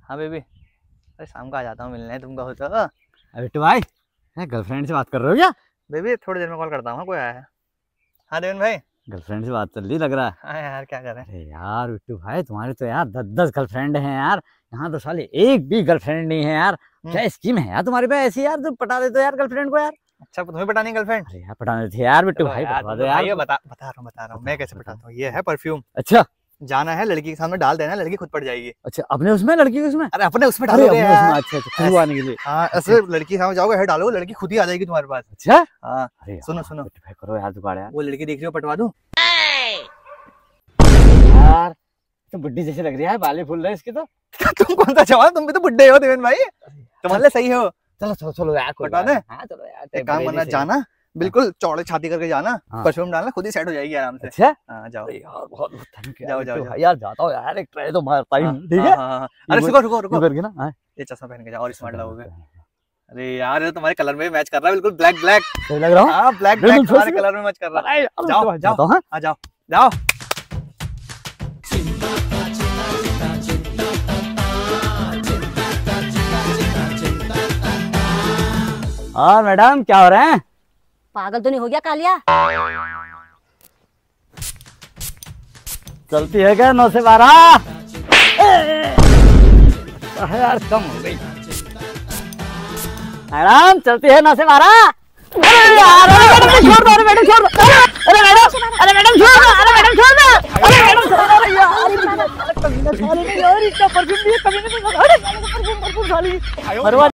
हाँ बेबी, अरे शाम को आ जाता हूँ मिलने, तुम कहो तो। अरे तो भाई गर्लफ्रेंड से बात कर रहे हो क्या? बेबी थोड़ी देर में कॉल करता हूँ, कोई आया है। हाँ देवन भाई। गर्लफ्रेंड से बात चल रही लग रहा है। हाँ यार क्या करें। अरे यार बिट्टू भाई, तुम्हारे तो यार 10-10 गर्लफ्रेंड हैं यार, यहाँ तो साले एक भी गर्लफ्रेंड नहीं है यार। क्या स्कीम है यार तुम्हारे पे ऐसी यार, तुम पटा देते हो यार गर्लफ्रेंड को यार। अच्छा तुम्हें पटानी गर्लफ्रेंड? अरे यार पटाने थे यार बिट्टू भाई, बता दो यार। बता रहा हूँ मैं कैसे पटाता हूँ। ये है परफ्यूम। अच्छा जाना है लड़की के सामने, डाल देना, लड़की खुद पट जाएगी। अच्छा, अपने उसमें लड़की के उसमें? अरे अपने उसमें डालोगे यार। अच्छा खुशबू आने के लिए। हाँ ऐसे लड़की के सामने जाओगे, है डालो, लड़की खुद ही आ जाएगी तुम्हारे पास। अच्छा हाँ अरे सुनो सुनो करो यार जुगाड़ यार। वो लड़की देख रही हो, पटवा दूं? यार तो बुड्ढी जैसे लग रही है, बाले फूल रहे इसके तो। तुम कौन सा जवान, तुम भी तो बुड्ढे हो देवन भाई, तुम्हारे लिए सही हो। चलो चलो चलो यार, पटा दे। हाँ चलो यार, एक काम करना, जाना बिल्कुल चौड़े छाती करके जाना, परफ्यूम डालना, खुद ही सेट हो जाएगी आराम से। अच्छा हाँ जाओ यार, बहुत बहुत थैंक यू। जाओ जाओ यार जाता हूँ यार, एक ट्राई तो मारता ही हूँ, ठीक है? अरे रुको रुको रुको करके ना, ये चश्मा पहन के जाओ और स्मार्ट लगोगे। अरे यार ये तो तुम्हारे कलर में मैच कर रहा है, बिल्कुल ब्लैक ब्लैक सही लग रहा हूँ। हाँ ब्लैक ब्लैक तुम्हारे कलर में मैच कर रहा है। जाओ जाओ हाँ जाओ जाओ। हाँ मैडम क्या हो रहे हैं? पागल तो नहीं हो गया कालिया? चलती है क्या 9 से 12? यार कम हो गई मैडम, चलती है 9 से 12। अरे यार छोड़ दो, अरे मैडम छोड़ दो, अरे मैडम छोड़ दो, अरे मैडम छोड़ दो, अरे मैडम छोड़ दो यार। परफ्यूम दिए कभी नहीं,